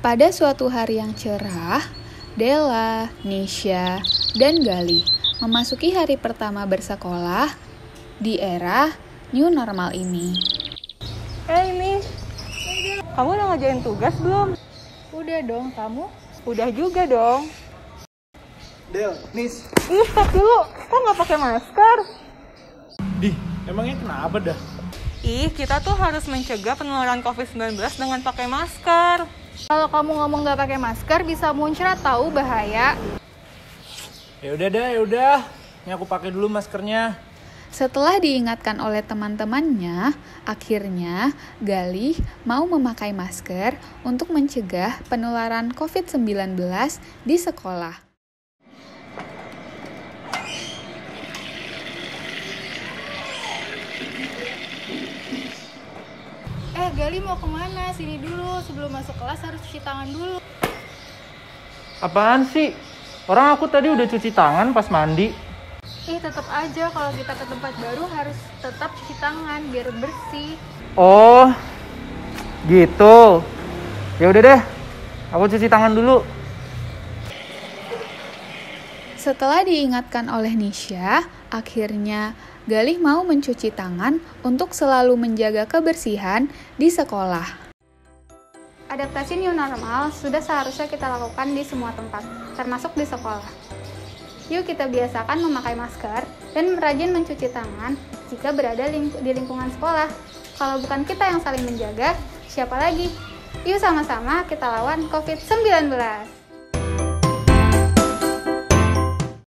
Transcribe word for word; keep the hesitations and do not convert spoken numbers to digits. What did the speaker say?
Pada suatu hari yang cerah, Della, Nisha, dan Galih memasuki hari pertama bersekolah di era new normal ini. Eh ini, kamu udah ngerjain tugas belum? Udah dong, kamu? Udah juga dong. Del, Nis. Ih, stop dulu. Kok nggak pakai masker? Di, emangnya kenapa dah? Ih, kita tuh harus mencegah penularan covid sembilan belas dengan pakai masker. Kalau kamu ngomong nggak pakai masker, bisa muncrat tahu bahaya. Ya udah dah, ya udah. Ini aku pakai dulu maskernya. Setelah diingatkan oleh teman-temannya, akhirnya Galih mau memakai masker untuk mencegah penularan covid sembilan belas di sekolah. Eh, Galih mau kemana? Sini dulu, sebelum masuk kelas harus cuci tangan dulu. Apaan sih? Orang aku tadi udah cuci tangan pas mandi. Ih, tetap aja kalau kita ke tempat baru harus tetap cuci tangan biar bersih. Oh, gitu. Ya udah deh, aku cuci tangan dulu. Setelah diingatkan oleh Nisha, akhirnya Galih mau mencuci tangan untuk selalu menjaga kebersihan di sekolah. Adaptasi new normal sudah seharusnya kita lakukan di semua tempat, termasuk di sekolah. Yuk kita biasakan memakai masker dan rajin mencuci tangan jika berada ling- di lingkungan sekolah. Kalau bukan kita yang saling menjaga, siapa lagi? Yuk sama-sama kita lawan covid sembilan belas.